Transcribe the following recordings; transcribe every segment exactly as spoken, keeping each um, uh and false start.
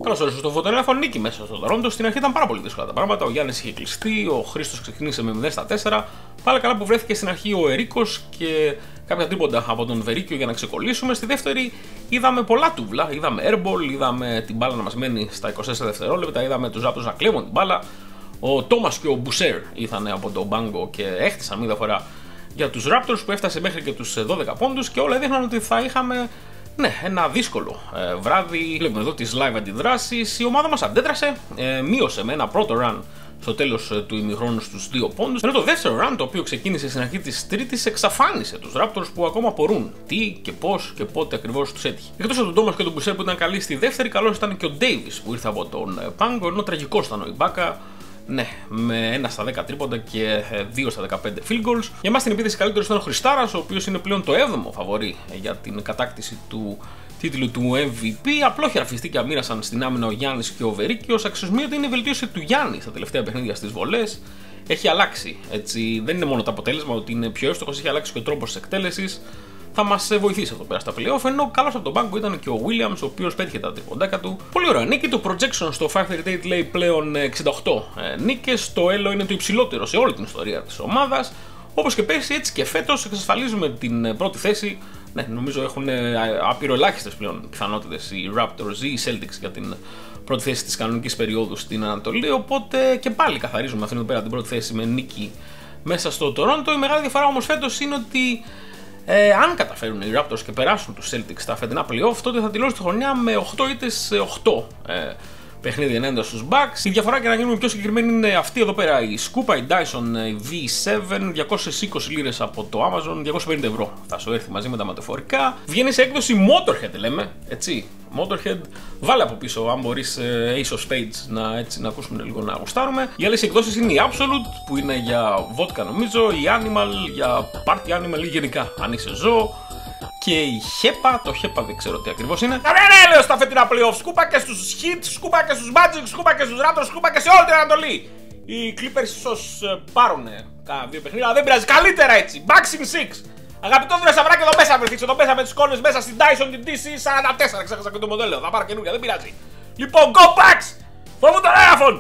Καλώς ήρθατε στο φωτογράφο Νίκη μέσα στο Τορόντο. Στην αρχή ήταν πάρα πολύ δύσκολα τα πράγματα. Ο Γιάννης είχε κλειστεί, ο Χρήστος ξεκίνησε με μηδέν στα τέσσερα. Πάλι καλά που βρέθηκε στην αρχή ο Ερίκος και κάποια τρίποντα από τον Βερίκιο για να ξεκολλήσουμε. Στη δεύτερη είδαμε πολλά τούβλα. Είδαμε airball, είδαμε την μπάλα να μας μένει στα είκοσι τέσσερα δευτερόλεπτα, είδαμε τους Raptors να κλέβουν την μπάλα. Ο Τόμας και ο Μπουσέρ ήρθαν από τον μπάγκο και έχτισαν μία φορά για τους Raptors που έφτασε μέχρι και τους δώδεκα πόντους και όλα έδειχναν ότι θα είχαμε. Ναι, ένα δύσκολο ε, βράδυ. Βλέπουμε εδώ τις live αντιδράσεις. Η ομάδα μας αντέδρασε, ε, μείωσε με ένα πρώτο run στο τέλος ε, του ημιχρόνου στους δύο πόντους. Ενώ το δεύτερο run, το οποίο ξεκίνησε στην αρχή της Τρίτης, εξαφάνισε τους Raptors που ακόμα απορούν τι και πώς και πότε ακριβώς τους έτυχε. Εκτός από τον Thomas και τον Boucher που ήταν καλοί στη δεύτερη, καλός ήταν και ο Davis που ήρθε από τον Πάγκο, ενώ τραγικός ήταν ο Ιμπάκα. Ναι, με ένα στα δέκα τρίποντα και δύο στα δεκαπέντε field goals. Για εμάς την επίθεση καλύτερος ήταν ο Χριστάρας, ο οποίος είναι πλέον το έβδομο φαβορί για την κατάκτηση του τίτλου του εμ βι πι. Απλόχερα φυστήκια μοίρασαν στην άμυνα ο Γιάννης και ο Βερίκιος. Αξιοσημείωτη είναι η βελτίωση του Γιάννη στα τελευταία παιχνίδια στις βολές. Έχει αλλάξει. Έτσι, δεν είναι μόνο το αποτέλεσμα ότι είναι πιο εύστοχος, έχει αλλάξει και ο τρόπος της εκτέλεσης. Θα μας βοηθήσει εδώ πέρα στα playoff. Ενώ καλός από τον πάγκο ήταν και ο Williams, ο οποίος πέτυχε τα τριποντάκα του. Πολύ ωραία νίκη. Το projection στο πεντακόσια τριάντα οκτώ λέει πλέον εξήντα οκτώ νίκες. Το elo είναι το υψηλότερο σε όλη την ιστορία της ομάδας. Όπως και πέρσι, έτσι και φέτος εξασφαλίζουμε την πρώτη θέση. Ναι, νομίζω έχουν απειροελάχιστες πλέον πιθανότητες οι Raptors ή οι Celtics για την πρώτη θέση της κανονικής περίοδου στην Ανατολή. Οπότε και πάλι καθαρίζουμε αυτήν εδώ πέρα την πρώτη θέση με νίκη μέσα στο Toronto. Η μεγάλη διαφορά όμως φέτος είναι ότι. Ε, αν καταφέρουν οι Raptors και περάσουν τους Celtics στα φετινά playoff, τότε θα τελειώσει τη χρονιά με οκτώ ήττες σε οκτώ ε, παιχνίδια ενάντια στους Bucks. Η διαφορά, και να γίνουμε πιο συγκεκριμένοι, είναι αυτή εδώ πέρα, η Scuba, η Dyson βι επτά, διακόσιες είκοσι λίρες από το Amazon, διακόσια πενήντα ευρώ θα σου έρθει μαζί με τα μεταφορικά. Βγαίνει σε έκδοση Motorhead, λέμε, έτσι. Motorhead, βάλε από πίσω αν μπορείς Ace of Spades να, έτσι, να ακούσουμε λίγο να γουστάρουμε. Οι άλλες εκδόσεις είναι η Absolute που είναι για vodka νομίζω, η Animal για party animal ή γενικά αν είσαι ζώο, και η Χέπα, το Χέπα δεν ξέρω τι ακριβώς είναι. Κανένα λέω στα φετινά playoff, σκούπα και στους Heat, σκούπα και στους Magic, σκούπα και στους Raptors, σκούπα και σε όλη την Ανατολή. Οι Clippers ίσως πάρουν κάνα δύο παιχνίδια, αλλά δεν πειράζει, καλύτερα έτσι, Bucks in six. Αγαπητό βρε σαβράκι, εδώ μέσα βρεθείς, εδώ μέσα με τις εικόνες μέσα στην Dyson, την ντι σι σαράντα τέσσερα, ξέχασα και το μοντέλο, θα πάρω καινούργια, δεν πειράζει. Λοιπόν, go Bucks! Φοβούν τον έραφον!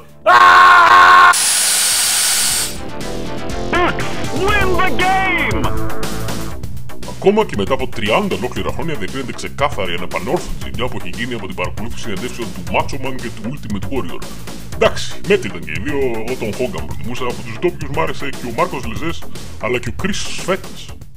Bucks win the game! Ακόμα και μετά από τριάντα ολόκληρα χρόνια διακρίνεται ξεκάθαρη ανεπανόρθωτη ζημιά που έχει γίνει από την παρακολούθηση συνεντεύξεων του Macho Man και του Ultimate Warrior. Εντάξει, μέτρη ήταν και οι δύο, εγώ τον Hogan προτιμούσα, από τους ντόπιους μ' άρεσε και ο Μάρκος Λεζές αλλά και ο Chris Σφέτας.